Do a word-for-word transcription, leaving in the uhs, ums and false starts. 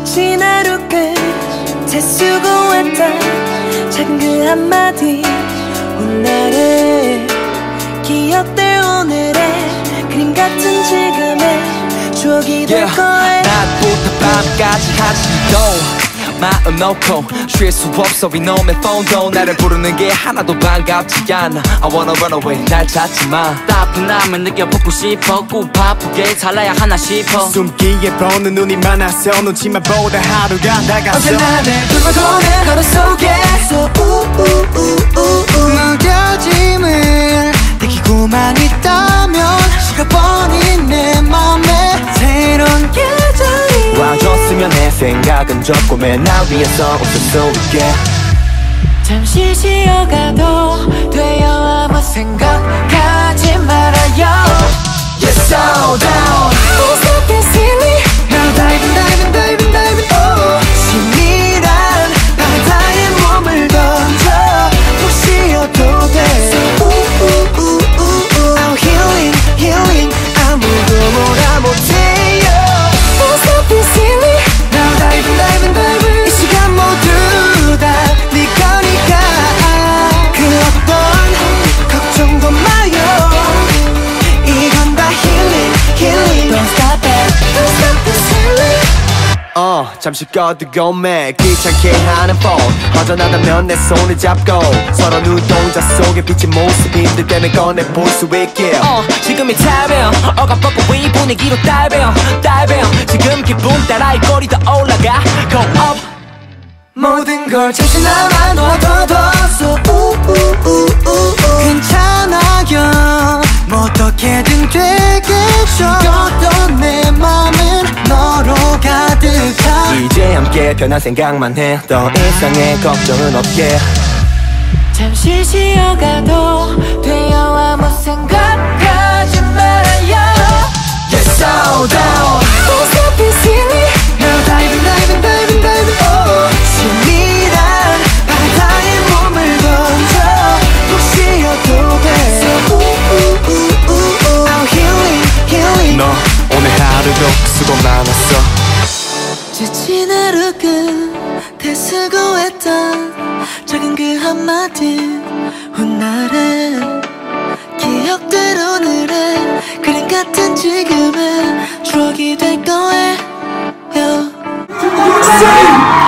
지친 하루 끝 재수고했다 작은 그 한마디 오늘의 기억들 오늘의 그림 같은 지금의 추억이 될 yeah. 거야 낮부터 밤까지 한시도 마음 놓고 쉴 수 없어 이놈의 폰도 나를 부르는 게 하나도 반갑지 않아 I wanna run away 날 찾지 마 따분함을 느껴보고 싶어 꼭 바쁘게 살아야 하나 싶어 숨기에 보는 눈이 많아서 눈치만 보다 하루가 나갔어 언제나 내 꿈을 보는 하루 속에서 무뎌짐을 느끼고만 있다면 식어버린 내 맘에 새로운 계절이 와줬으면 해 생각은 접고 맨날 위에서 웃을 수 있게 잠시 쉬어가도 돼요 아무 생각하지 말아요 You're so down It's not that silly Now diving diving diving diving oh 신이란 바다에 몸을 던져 푹 쉬어도 돼 So ooh ooh ooh ooh ooh I'm healing healing 아무도 뭐라 못해요 It's not that silly Now diving diving diving 이 시간 모두 다 네 거니까 그 어떤 걱정도 마요 이건 다 healing healing Don't stop it Don't stop this healing 어 잠시 꺼두고 매 귀찮게 하는 폰 허전하다면 내 손을 잡고 서로 눈동자 속에 비친 모습 힘들 때면 꺼내볼 수 있게 어 지금이 타이밍 어감뻗고 이 분위기로 다이빙 다이빙 지금 기분 따라 이 꼬리 더 올라가 Go up 모든 걸 잠시나마 놔둬도 So ooh ooh ooh ooh 괜찮아요 뭐 어떻게든 되겠죠 이것도 내 맘은 너로 가득한 이제 함께 변한 생각만 해 더 이상의 걱정은 없게 잠시 쉬어가도 돼요 아무 생각하지 말아요 You're so down Don't stop this silly Now diving diving diving diving oh 신이란 바다에 몸을 던져 푹 쉬어도 돼 So ooh ooh ooh ooh ooh I'm healing healing 너 오늘 하루도 수고 많았어 지친 하루 끝에 수고했던 작은 그 한마디 훗날의 기억들 오늘의 그림 같은 지금의 추억이 될 거예요